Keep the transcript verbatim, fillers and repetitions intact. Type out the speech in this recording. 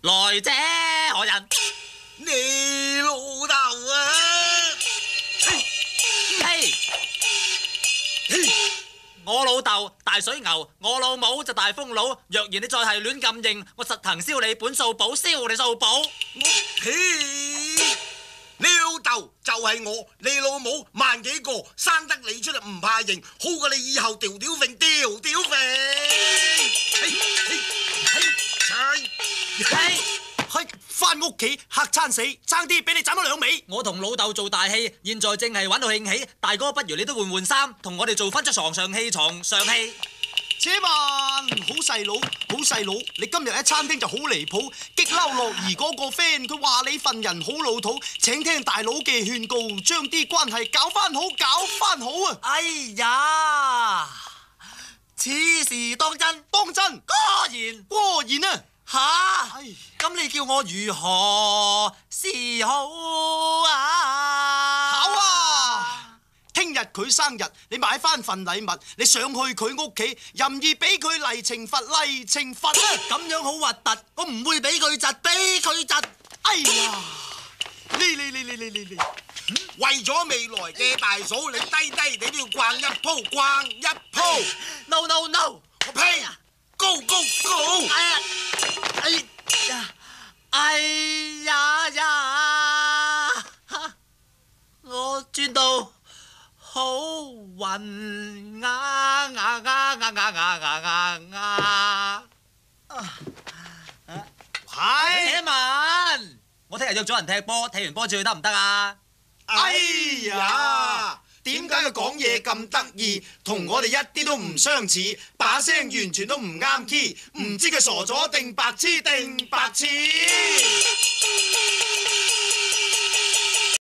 來者何人？ 你老豆啊！ 嘿，我老豆大水牛，我老母就大風佬。若然你再係亂咁認，我實行燒你本數簿，燒你數簿。 嘿，你老豆就係我，你老母萬幾個，生得你出嚟唔怕認，好過你以後吊吊揈吊吊揈。嘿，嘿，嘿， 嘿， 係翻屋企嚇餐死，爭啲俾你斬咗兩尾。 我同老豆做大戲，現在正係玩到興起。大哥，不如你都換換衫，同我哋做翻出床上戲，床上戲。 且慢，好細佬，好細佬，你今日喺餐廳就好離譜，激嬲樂兒嗰個 friend，佢話你份人好老土，請聽大佬嘅勸告，將啲關係搞翻好，搞翻好啊！ 哎呀，此事當真， 當真， 果然， 果然啊！ 吓，咁你叫我如何是好啊？ 好啊！聽日佢生日，你買翻份禮物，你上去佢屋企，任意俾佢嚟懲罰，嚟懲罰啊！ 咁樣好核突，我唔會俾佢窒，俾佢窒。 哎呀！你你你你你你你， 為咗未來嘅大嫂，你低低你都要逛一鋪，逛一鋪。 No no no！ 我呸！高高高！ 哎呀！哎呀！哎呀呀！我轉到好暈啊啊啊啊啊啊啊啊！ 係。 且文，我聽日約咗人踢波，踢完波至去得唔得啊？ 哎呀！點解佢講嘢咁得意，同我哋一啲都唔相似，把聲完全都唔啱 key，唔知佢傻咗定白痴定白痴。